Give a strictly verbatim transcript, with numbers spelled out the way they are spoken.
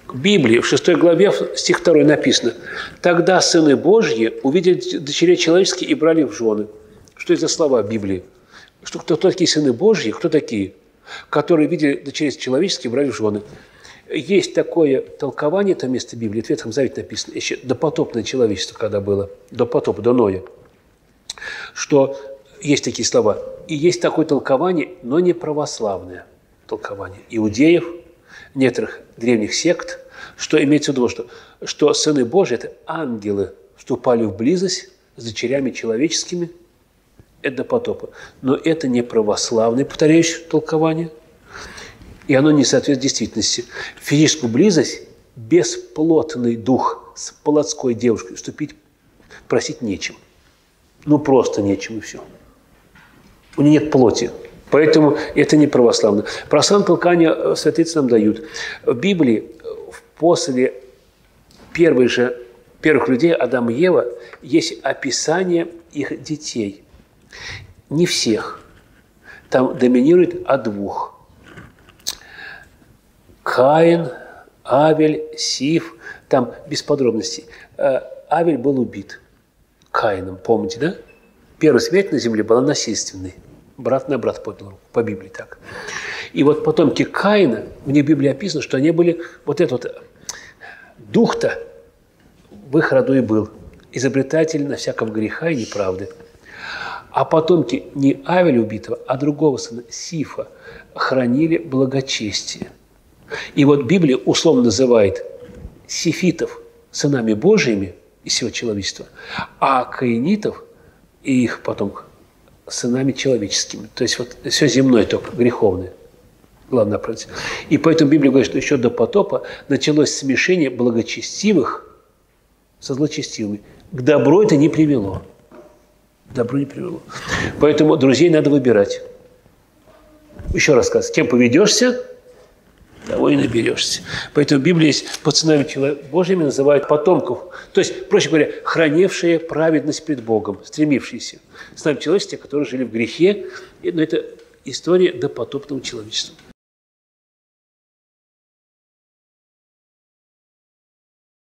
В Библии, в шестой главе, стих второй написано: «Тогда сыны Божьи увидели дочерей человеческие и брали в жены». Что это за слова в Библии? Что, кто, кто такие сыны Божьи? Кто такие? Которые видели дочерей человеческие и брали в жены. Есть такое толкование, это место Библии, в Ветхом Завете написано, еще допотопное человечество, когда было, до потопа, до Ноя, что есть такие слова. И есть такое толкование, но не православное толкование иудеев, некоторых древних сект, что имеется в виду, что, что сыны Божьи – это ангелы, вступали в близость с дочерями человеческими, это до потопа. Но это не православное, повторяющее толкование, и оно не соответствует действительности. В физическую близость бесплотный дух с плотской девушкой вступить, просить нечем. Ну, просто нечем, и все. У нее нет плоти. Поэтому это не православно. Православное толкание святые нам дают. В Библии после первых же, первых людей, Адама и Ева, есть описание их детей. Не всех. Там доминирует о двух. Каин, Авель, Сиф. Там без подробностей. Авель был убит Каином, помните, да? Первая смерть на земле была насильственной. Брат на брат поднял руку, по Библии так. И вот потомки Каина, в них в Библии описано, что они были, вот этот вот дух-то в их роду и был, изобретатель на всяком греха и неправды. А потомки не Авеля убитого, а другого сына, Сифа, хранили благочестие. И вот Библия условно называет сифитов сынами Божьими из всего человечества, а каинитов и их потомков сынами человеческими. То есть вот все земное только, греховное. Главное против. И поэтому Библия говорит, что еще до потопа началось смешение благочестивых со злочестивыми. К добру это не привело. К добру не привело. Поэтому друзей надо выбирать. Еще раз сказать, с кем поведешься, того и наберешься. Поэтому в Библии есть под сынами Божьими называют потомков. То есть, проще говоря, хранившие праведность пред Богом, стремившиеся. Сынами человечества, которые жили в грехе. Но это история допотопного человечества.